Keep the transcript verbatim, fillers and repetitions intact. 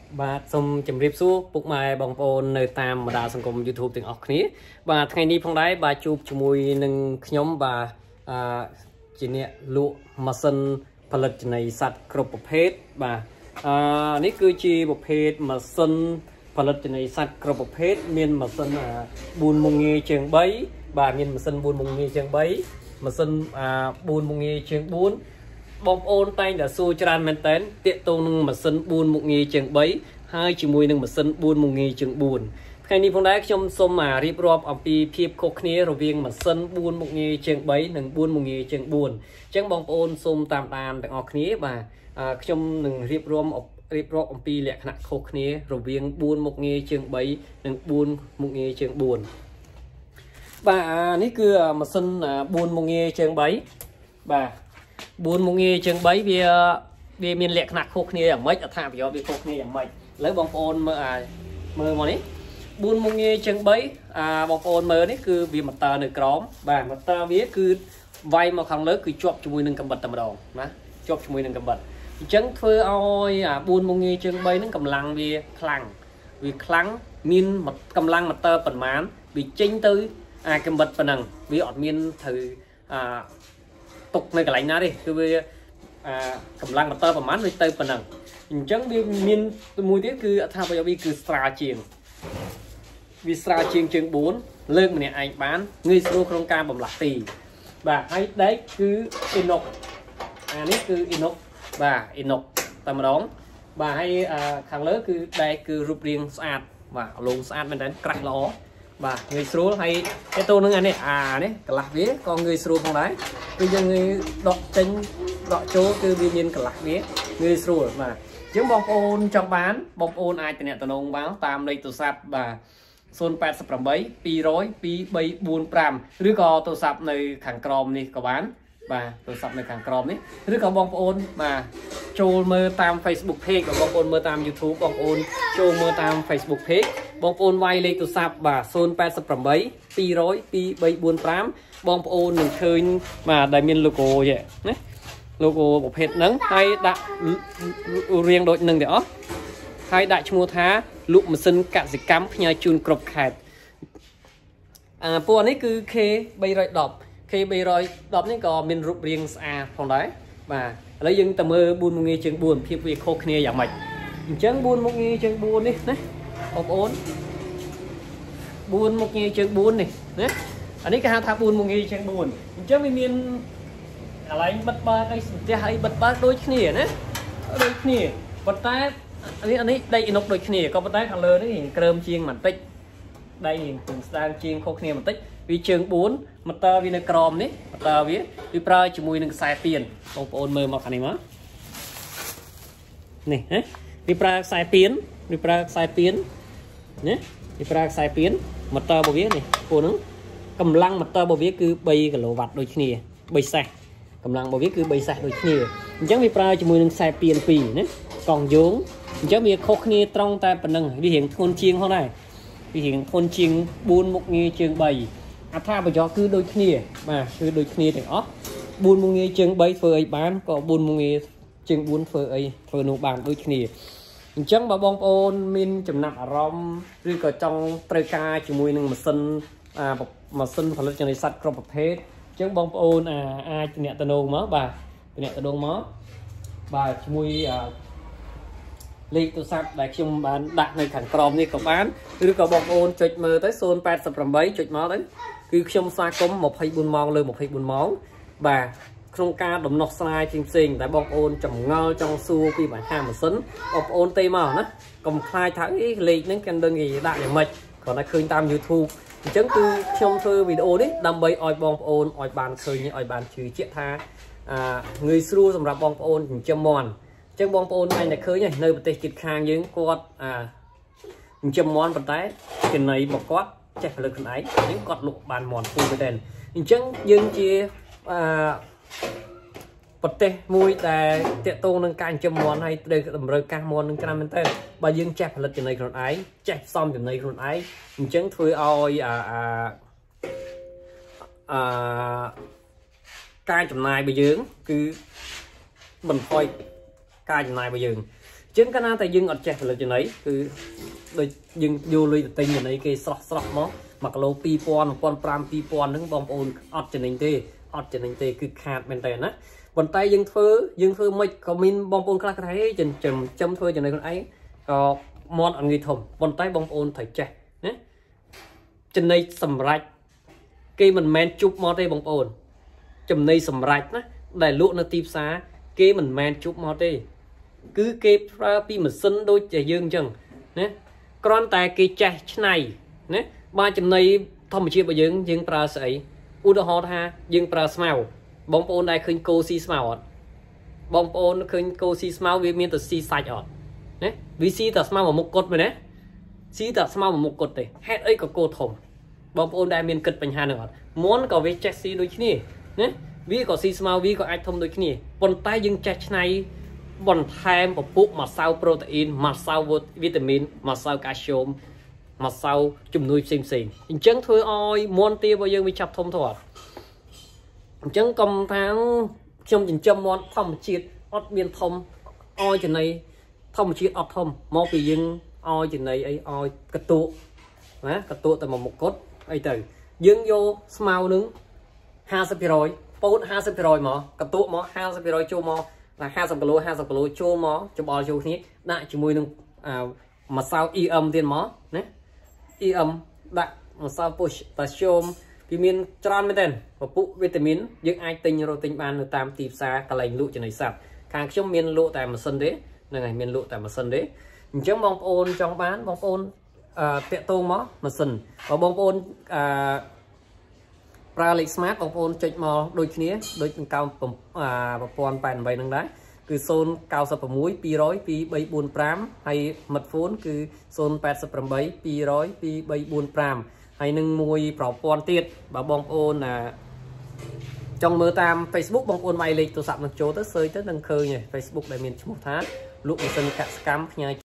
បាទសូមជម្រាបសួរពុកម៉ែបងប្អូននៅតាមបណ្ដាសង្គម YouTube ទាំងអស់គ្នាបាទថ្ងៃនេះផងដែរបាទជួបជាមួយនឹងខ្ញុំបាទអឺជាអ្នកលក់ម៉ាស៊ីនផលិតចំណីសត្វគ្រប់ប្រភេទបាទអឺនេះគឺជាប្រភេទម៉ាស៊ីនផលិតចំណីសត្វគ្រប់ប្រភេទមានម៉ាស៊ីនបួនមុខងារជើងបីបាទមានម៉ាស៊ីនបួនមុខងារជើងបីម៉ាស៊ីនបួនមុខងារជើងបួនបងប្អូនតែងតែសួរច្រើនមែនតើតាកតងនឹងម៉ាស៊ីនបួនមុខងារជើងបីហើយជាមួយនឹងម៉ាស៊ីនបួនមុខងារជើងបួនថ្ងៃនេះផងដែរខ្ញុំសូមរៀបរាប់អំពីភាពខុសគ្នារវាងម៉ាស៊ីនបួនមុខងារជើងបីនិងបួនមុខងារជើងបួនអញ្ចឹងបងប្អូនសូមតាមដានទាំងអស់គ្នាបាទខ្ញុំនឹងរៀបរាប់រៀបរាប់អំពីលក្ខណៈខុសគ្នារវាងបួនមុខងារជើងបីនិងបួនមុខងារជើងបួនបាទនេះគឺម៉ាស៊ីនបួនមុខងារជើងបីបាទបួនមុខងារជើងបីវាវាមានលក្ខណៈខុសគ្នាយ៉ាងម៉េចអត្ថប្រយោជន៍វាខុសគ្នាយ៉ាងម៉េចឥឡូវបងប្អូនមើលអាមើលមកនេះបួនមុខងារជើងបីអាបងប្អូនមើលនេះគឺវាម៉ូទ័រនៅក្រោមបាទម៉ូទ័រវាគឺវាយមកខាងលើគឺជាប់ជាមួយនឹងកាំបិតតែម្ដងណាជាប់ជាមួយនឹងកាំបិតអញ្ចឹងធ្វើឲ្យអាបួនមុខងារជើងបីហ្នឹងកម្លាំងវាខ្លាំងវាខ្លាំងមានកម្លាំងម៉ូទ័រប៉ុន្មានវាចេញទៅអាកាំបិតប៉ុណ្ណឹងវាអត់មានត្រូវអាទុកនៅកន្លែងណាទេគឺវាអាកម្លាំងម៉ូទ័រប្រហែលវាទៅប៉ុណ្ណឹងអញ្ចឹងវាមានមួយទៀតគឺអត្ថប្រយោជន៍វាគឺស្រាលជាងវាស្រាលជាងជើងបួនលើកម្នាក់ឯងបានងាយស្រួលក្នុងការបំលាស់ទីបាទហើយដែកគឺអ៊ីណុកអានេះគឺអ៊ីណុកបាទអ៊ីណុកតែម្ដងបាទហើយខាងលើគឺដែកគឺរូបរាងស្អាតបាទអលងស្អាតមែនតើក្រាស់ល្អបាទងាយស្រួលហើយទៅទៅនឹងអានេះអានេះកន្លះវាក៏ងាយស្រួលផងដែរគឺយើងងាយដកចេញដកចូលគឺវាមានកន្លះវាងាយស្រួលបាទអញ្ចឹងបងប្អូនចង់បានបងប្អូនអាចតំណតំណងបានតាមលេខទូរស័ព្ទបាទศูนย์ แปด แปด สอง ศูนย์ สอง ศูนย์ สอง สี่ ห้า ឬក៏ទូរស័ព្ទនៅខាងក្រោមនេះក៏បានបាទទូរស័ព្ទនៅខាងក្រោមនេះឬក៏បងប្អូនបាទចូលមើលតាម Facebook Page បងប្អូនមើលតាម YouTube បងប្អូនចូលមើលតាម Facebook Page បងប្អូនវាយលេខទូរស័ព្ទបាទศูนย์ แปด แปด สอง ศูนย์ สอง สี่ ห้า ห้า បងប្អូននឹងឃើញបាទដែលមាន logo យេណា logo ប្រភេទហ្នឹងហើយដាក់រៀងដូចនឹងទាំងអស់ហើយដាក់ឈ្មោះថាលក់ម៉ាស៊ីនកសិកម្មផ្ញើជូនគ្រប់ខេត្តអាពណ៌នេះគឺ K 310 K 310 នេះក៏មានរូបរាងស្អាតផងដែរបាទឥឡូវយើងទៅមើលបួនមុខងារជើងបួនភាពវាខុសគ្នាយ៉ាងម៉េចអញ្ចឹងបួនមុខងារជើងបួននេះណាបងប្អូនបួនមុខងារជើងបួននេះណាអានេះគេហៅថាបួនមុខងារជើងបួនអញ្ចឹងវាមានកន្លែងបិទបើកអីស្ទះអីបិទបើកដូចគ្នាណាដូចគ្នាប៉ុន្តែអានេះអានេះដីអ៊ីណុកដូចគ្នាក៏ប៉ុន្តែខាងលើនេះក្រើមជាងបន្តិចដីនឹងស្ដើងជាងខុសគ្នាបន្តិចវាជើងបួនម៉ូទ័រវានៅក្រោមនេះម៉ូទ័រវាវាប្រើជាមួយនឹងខ្សែទៀនបងប្អូនមើលមកខាងនេះមកនេះណាវាប្រើខ្សែទៀនវាប្រើខ្សែទៀនណាវាប្រើខ្សែទៀនម៉ូទ័ររបស់វានេះពួកហ្នឹងកម្លាំងម៉ូទ័ររបស់វាគឺ3គីឡូវ៉ាត់ដូចគ្នា3សេសកម្លាំងរបស់វាគឺ3សេសដូចគ្នាអញ្ចឹងវាប្រើជាមួយនឹងខ្សែទៀនពីរណាកង់យោងអញ្ចឹងវាខុសគ្នាត្រង់តែប៉ុណ្្នឹងវារៀងធ្ងន់ជាងផងដែរវារៀងធ្ងន់ជាងបួនមុខងារជើងបីអត្ថប្រយោជន៍គឺដូចគ្នាបាទគឺដូចគ្នាទាំងអស់បួនមុខងារជើងបីធ្វើអីបានក៏បួនមុខងារជើងបួនធ្វើអីធ្វើនោះបានដូចគ្នាអញ្ចឹងបើបងប្អូនមានចំណាប់អារម្មណ៍ឬក៏ចង់ត្រូវការជាមួយនឹងម៉ាស៊ីនអាម៉ាស៊ីនផលិតចំណីសត្វគ្រប់ប្រភេទអញ្ចឹងបងប្អូនអាចតំណតំណងមកបាទតំណតំណងមកបាទជាមួយលេខទូរស័ព្ទដែលខ្ញុំបានដាក់នៅខាងក្រោមនេះក៏បានឬក៏បងប្អូនចុចមើលទៅศูนย์ แปด สอง ศูนย์ สอง ចុចមកទៅគឺខ្ញុំស្វាគមន៍ម្ភៃបួនម៉ោងលើម្ភៃបួនម៉ោងបាទក្នុងការដំណោះស្រាយផ្សេងៗតែបងប្អូនចម្ងល់ចង់សួរពីបញ្ហាម៉ាស៊ីនបងប្អូនទេមកណាកុំខ្លាចថាអីលេខហ្នឹងកាន់ដឹងគេដាក់យ៉ាងម៉េចគ្រាន់តែឃើញតាម YouTube អញ្ចឹងគឺខ្ញុំធ្វើវីដេអូនេះដើម្បីឲ្យបងប្អូនឲ្យបានឃើញឲ្យបានជឿជាក់ថាអាងាយស្រួលសម្រាប់បងប្អូនចិញ្ចឹមមាន់អញ្ចឹងបងប្អូនតែតែឃើញនៅប្រទេសជិតខាងយើងគាត់អាចិញ្ចឹមមាន់ប៉ុន្តែចំណីរបស់គាត់ចេះផលិតខ្លួនឯងយើងគាត់លក់បានមាន់ពូមែនទេអញ្ចឹងយើងជាអាប្រទេសមួយដែលតាក់ទងនឹងការចិញ្ចឹមមាន់ហើយត្រូវតម្រូវការមាន់នឹងច្រើនមែនទេបើយើងចេះផលិតចំណីខ្លួនឯងចេះផ្សំចំណីខ្លួនឯងអញ្ចឹងធ្វើឲ្យអាអាការចំណាយរបស់យើងគឺបន្ថយការចំណាយរបស់យើងអ chứng cái nào tại dưng ở trẻ là chuyện ấy cứ đôi dưng vô lui tình như này cái sọc sọc nó mặc lô pi pon pon pram pi pon đứng bom ôn ọt trên anh tê ọt trên anh tê cứ khát bên tay á bàn tay dưng phơ dưng phơ mấy comment bom ôn khác thấy chừng chừng châm phơ cho này con ấy có món ăn người thùng bàn tay bom ôn phải trẻ nhé trên đây sầm rạch cái mình men chụp món đây bom ôn chùm này sầm rạch á đại lụa nó tiếp xá cái mình men chụp món đây cứ cái pi mà sân đôi trẻ dương chừng nhé con tay cái chai này nhé ba chùm này thông chia bởi dương dương pra sấy u đô hot ha dương pra smile bóng ôn đây khơi cô si smile bóng ôn khơi cô si smile vì miền từ si sạch ọt nhé vì si ta smile một cột rồi đấy si ta smile một cột này hết ấy có cô thùng bóng ôn đây miền cực bình hà nữa muốn có với Chelsea đôi khi này nhé vì có si smile vì có ai thông đôi khi này còn tay dương chai này bọn thêm một phút mà sau protein mà sau vitamin mà sau calcium mà sau chùm nuôi xinh xinh chẳng thôi oi môn tiêu bao giờ mới chập thông thoạt chẳng cầm tháng trong trình châm món thông chiết ót biên thông oi trên này thông chiết ót thông máu bị dưng oi trên này ấy oi cắt tụ á cắt tụ tại một một cốt ấy từ dưng vô smile nướng hai sắp rồi bốn hai sắp rồi mà cắt tụ mà hai sắp rồi cho mà là hai sắp lúa hai sắp lúa cho mà cho bao nhiêu thế đại chỉ mùi nướng mà sao y âm tiền mó nè y âm đại mà sao push potassium vitamin tròn bên tên và phụ vitamin những ai tinh rồi tinh ban tam tìm xa cả lành lụ cho này sạch càng trong miền lụ tại một sân đấy là ngày miền lụ tại một sân đấy trong bóng ôn trong bán bóng ôn tiện tô mó một sân và bóng ôn ra lịch smart bóng ôn chạy mò đôi kia đôi cao và còn bàn bày năng đấy cứ xôn cao sập muối pi rối pi bảy buồn pram hay mật phốn cứ xôn八sập bảy pi rối pi bảy buồn pram hay nâng mùi bảo pon tiệt và bong ôn là trong mơ tam Facebook bong ôn bay lịch tôi sắp được chỗ tới sơi tới nâng khơi nhỉ Facebook đại miền một tháng lúc một sân cạn scam nhai